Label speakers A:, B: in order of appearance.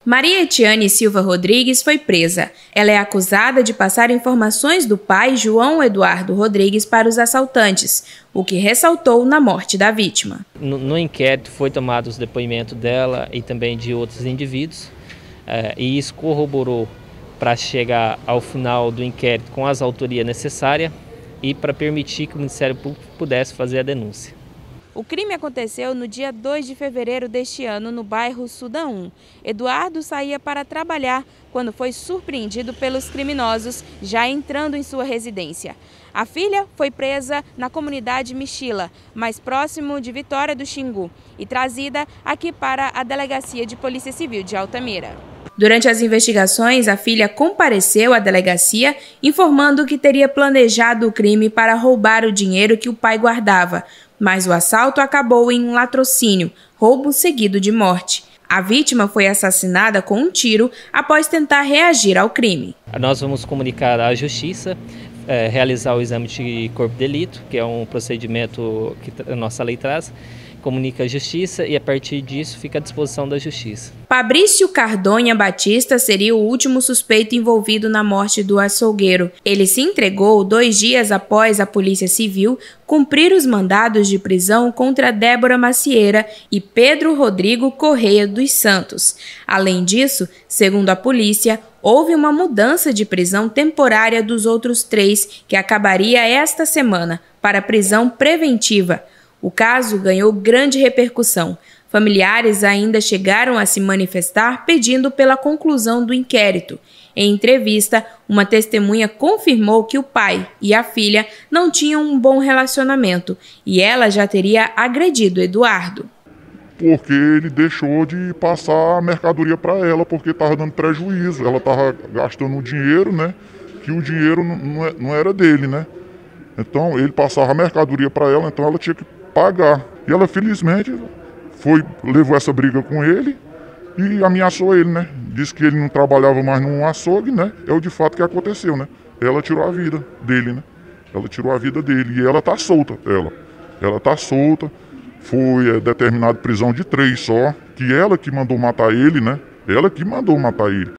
A: Maria Etiane Silva Rodrigues foi presa. Ela é acusada de passar informações do pai, João Eduardo Rodrigues, para os assaltantes, o que ressaltou na morte da vítima.
B: No inquérito foi tomado os depoimentos dela e também de outros indivíduos, e isso corroborou para chegar ao final do inquérito com as autorias necessárias e para permitir que o Ministério Público pudesse fazer a denúncia.
A: O crime aconteceu no dia 2 de fevereiro deste ano, no bairro Sudã 1. Eduardo saía para trabalhar quando foi surpreendido pelos criminosos, já entrando em sua residência. A filha foi presa na comunidade Mixila, mais próximo de Vitória do Xingu, e trazida aqui para a Delegacia de Polícia Civil de Altamira. Durante as investigações, a filha compareceu à delegacia, informando que teria planejado o crime para roubar o dinheiro que o pai guardava. Mas o assalto acabou em um latrocínio, roubo seguido de morte. A vítima foi assassinada com um tiro após tentar reagir ao crime.
B: Nós vamos comunicar à Justiça, realizar o exame de corpo de delito, que é um procedimento que a nossa lei traz, comunica à Justiça e a partir disso fica à disposição da Justiça.
A: Fabrício Cardonha Batista seria o último suspeito envolvido na morte do açougueiro. Ele se entregou 2 dias após a Polícia Civil cumprir os mandados de prisão contra Débora Macieira e Pedro Rodrigo Correia dos Santos. Além disso, segundo a polícia, houve uma mudança de prisão temporária dos outros 3, que acabaria esta semana, para prisão preventiva. O caso ganhou grande repercussão. Familiares ainda chegaram a se manifestar pedindo pela conclusão do inquérito. Em entrevista, uma testemunha confirmou que o pai e a filha não tinham um bom relacionamento e ela já teria agredido Eduardo.
C: Porque ele deixou de passar a mercadoria para ela, porque estava dando prejuízo. Ela estava gastando o dinheiro, né? Que o dinheiro não era dele, né? Então ele passava a mercadoria para ela, então ela tinha que pagar. E ela felizmente levou essa briga com ele e ameaçou ele, né? Disse que ele não trabalhava mais num açougue, né? É o de fato que aconteceu, né? Ela tirou a vida dele, né? Ela tirou a vida dele e ela tá solta, ela tá solta. Foi determinada prisão de 3 só, que ela que mandou matar ele, né? Ela que mandou matar ele.